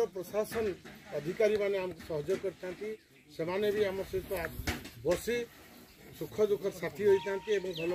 प्रशासन अधिकारी माने हमको सहयोग करथांती सेमाने भी हम सहित बसी सुख दुख साथी होइथांती एवं भल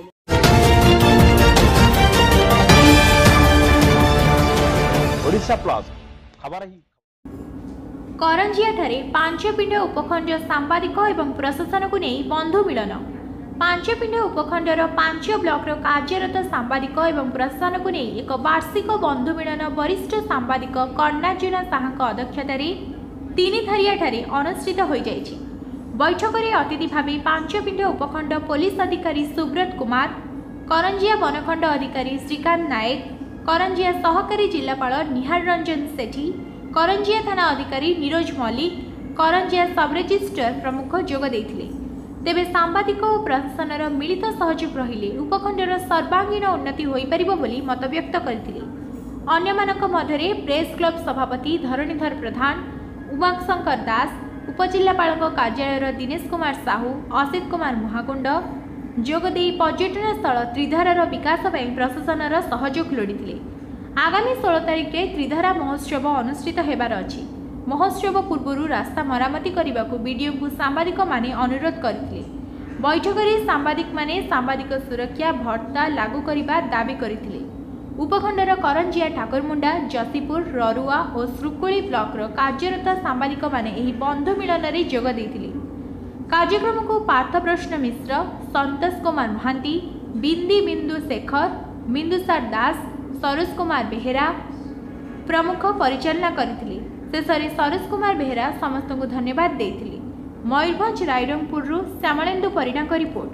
ओडिशा प्लस खबर ही करंजिया ठारे पांचपिंड उपखंड सांबादिक एवं प्रशासन को नहीं बंधु मिलन पांचपिंड उपखंडर 5 ब्लॉकर कार्यरत सांबादिक एवं प्रशासन को नहीं एक वार्षिक बंधु मिलन वरिष्ठ सांबादिक कर्णार्जुन साहा अध्यक्षतार तीनिथारिया ठारे अनुष्ठित हो जाइछि। बैठक में अतिथि भाव पांचपिंड उपखंड पुलिस अधिकारी सुब्रत कुमार, करंजिया वनखंड अधिकारी श्रीकांत नायक, करंजिया सहकारी जिलापाल निहार रंजन सेठी, करंजिया थाना अधिकारी नीरज मल्लिक, करंजिया सब रजिस्ट्रार प्रमुख जोग देथिले। तेबे सांबादिक और प्रशासन मिलित सहयोग रहिले उपखंडर सर्वांगीण उन्नति होई परिबो बोली मत व्यक्त करथिले। अन्यमानक मध्यरे प्रेस क्लब सभापति धरणीधर प्रधान, उमाशंकर दास, उपजिल्लापाल कार्यालय दिनेश कुमार साहू, असित कुमार महाकुंड जोगदे पर्यटन स्थल त्रिधारार विकास पर प्रशासन सहयोग लोड़ी। आगामी 16 तारिख में त्रिधारा महोत्सव अनुष्ठित होबार अछि। महोत्सव पूर्व रास्ता मरामती करने को बीडीओ को सांबादिक माने अनुरोध करथिले। बैठक में सांबादिक माने सांबादिक सुरक्षा भत्ता लागू करने दाबी करथिले। उपखंडर करंजिया ठाकुरमुंडा, जसीपुर, ररुआ और श्रुकुली ब्लॉकर कार्यरत सांबादिक माने एही बंधु मिलन में जोग देथिले। कार्यक्रम को पार्थप्रश्न मिश्र, संतोष कुमार महांती, बिंदी बिंदु शेखर, बिंदुसार दास, सरोज कुमार बेहेरा प्रमुख परिचालना करथिले। शेषे सरोज कुमार बेहेरा समस्त को धन्यवाद देथिले। मयूरभंज रायरंगपुर श्यामलेन्दु परिणा का रिपोर्ट।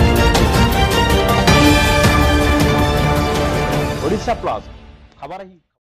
ओडिशा प्लस खबर ही।